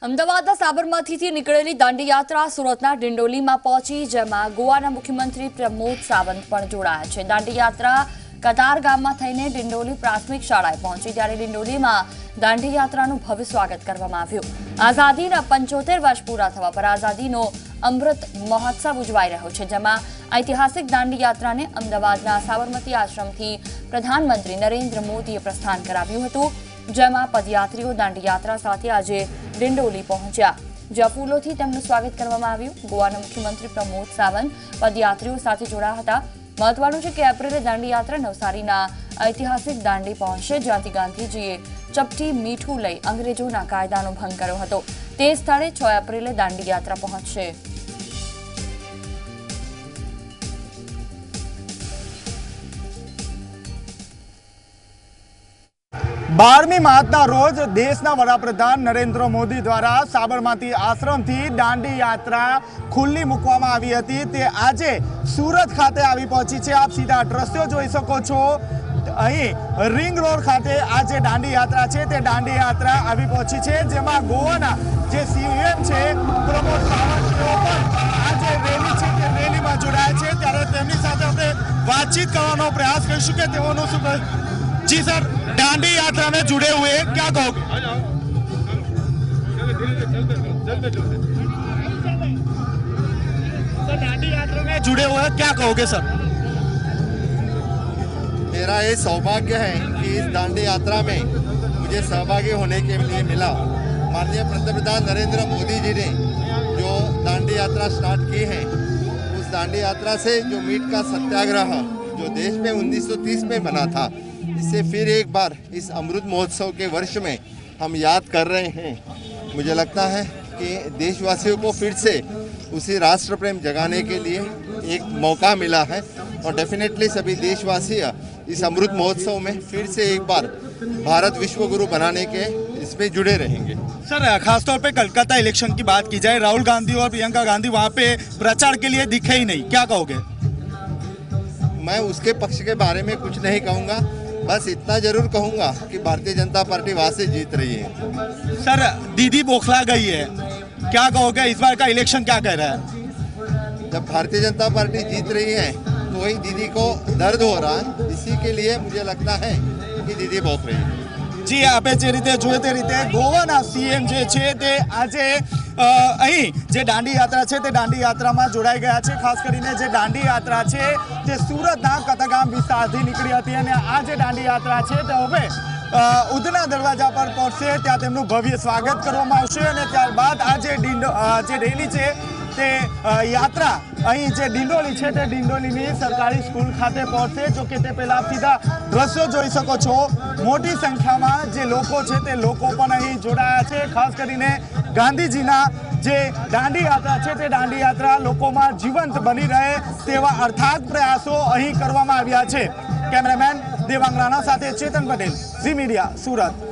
અમદાવાદના સાબરમતીથી નીકળેલી દાંડી યાત્રા સુરતના ડિંડોલીમાં પહોંચી, જેમાં ગોવાના મુખ્યમંત્રી પ્રમોદ સાવંત પણ જોડાયા છે। દાંડી યાત્રા કતાર ગામમાં થઈને ડિંડોલી પ્રાથમિક શાળાએ પહોંચી, ત્યારે ડિંડોલીમાં દાંડી યાત્રાનું ભવ્ય સ્વાગત કરવામાં આવ્યું। આઝાદીના 75 વર્ષ પૂરા થવા પર આઝાદીનો અમૃત મહોત્સવ ઉજવાઈ રહ્યો છે, જેમાં ઐતિહાસિક દાંડી યાત્રાને અમદાવાદના સાબરમતી આશ્રમથી પ્રધાનમંત્રી નરેન્દ્ર મોદીએ પ્રસ્થાન કરાવ્યું હતું, જેમાં પદયાત્રીઓ દાંડી યાત્રા સાથે આજે ડિંડોલી પહોંચ્યા, જ્યાં ફૂલોથી તેમનું સ્વાગત કરવામાં આવ્યું। ગોવાના મુખ્યમંત્રી પ્રમોદ સાવંત પદયાત્રીઓ સાથે જોડાયા હતા। મહત્વનું છે કે એપ્રિલે દાંડી યાત્રા નવસારીના ઐતિહાસિક દાંડી પહોંચશે, જ્યાંથી ગાંધીજીએ ચપટી મીઠું લઈ અંગ્રેજોના કાયદાનો ભંગ કર્યો હતો। તે સ્થળે 6 એપ્રિલે દાંડી યાત્રા પહોંચશે। बारहवीं मार्चना रोज देशना वडाप्रधान नरेंद्र मोदी द्वारा साबरमती आश्रम थी दांडी यात्रा खुल्ली मूकवामां आवी हती। ते आजे सूरत खाते आवी पहोंची छे। आप सीधा दृश्यो जोई शको छो। अहीं रिंग रोड खाते आज दांडी यात्रा छे ते दांडी यात्रा आवी पहोंची छे, जेमां गोवाना जे सीएम छे प्रमोद सावंत तेओ पण आज रेली छे ते रेलीमां जोडाया छे। त्यारे तेमनी साथे आपणे वातचीत करवानो प्रयास करीशुं के तेओनुं शुं। जी सर, दांडी यात्रा में जुड़े हुए क्या कहोगे? सर, दांडी यात्रा में जुड़े हुए क्या कहोगे सर? मेरा ये सौभाग्य है कि इस दांडी यात्रा में मुझे सहभागी होने के लिए मिला। माननीय पंतप्रधान नरेंद्र मोदी जी ने जो दांडी यात्रा स्टार्ट की है, उस दांडी यात्रा से जो मीट का सत्याग्रह जो देश में 1930 में बना था, इससे फिर एक बार इस अमृत महोत्सव के वर्ष में हम याद कर रहे हैं। मुझे लगता है कि देशवासियों को फिर से उसी राष्ट्र प्रेम जगाने के लिए एक मौका मिला है, और डेफिनेटली सभी देशवासी इस अमृत महोत्सव में फिर से एक बार भारत विश्व गुरु बनाने के इसमें जुड़े रहेंगे। सर, खासतौर पे कलकत्ता इलेक्शन की बात की जाए, राहुल गांधी और प्रियंका गांधी वहाँ पे प्रचार के लिए दिखे ही नहीं, क्या कहोगे? मैं उसके पक्ष के बारे में कुछ नहीं कहूँगा, बस इतना जरूर कहूंगा कि भारतीय जनता पार्टी वहां से जीत रही है। सर, दीदी बौखला गई है, क्या कहोगे? इस बार का इलेक्शन क्या कह रहा है? जब भारतीय जनता पार्टी जीत रही है तो वही दीदी को दर्द हो रहा है, इसी के लिए मुझे लगता है कि दीदी बौख रही है। जी, आपे जे रीते जोए ते रीते गोवाना सीएम जे छे ते आजे अहीं जे दांडी यात्रा छे ते दांडी यात्रामां जोડાઈ ગયા છે। ખાસ કરીને જે દાંડી યાત્રા છે તે સુરતના કતાગામ વિસ્તારથી નીકળી હતી, અને આ જે દાંડી યાત્રા છે તે હવે ઉધના દરવાજા પર પહોંચશે, ત્યાં તેમનું ભવ્ય સ્વાગત કરવામાં આવશે, અને ત્યારબાદ આ જે રેલી છે તે યાત્રા અહીં જે ડિંડોલી છે તે ડિંડોલીની સરકારી સ્કૂલ ખાતે પહોંચશે। જો કે તે પહેલાં સીધા દ્રશ્યો જોઈ શકો છો, મોટી સંખ્યામાં જે લોકો છે તે લોકો પણ અહીં જોડાયા છે। ખાસ કરીને ગાંધીજીના જે દાંડી યાત્રા છે તે દાંડી યાત્રા લોકોમાં જીવંત બની રહે તેવા અર્થાત પ્રયાસો અહીં કરવામાં આવ્યા છે। કેમેરામેન દેવાંગ રાણા સાથે ચેતન પટેલ, ઝી મીડિયા, સુરત।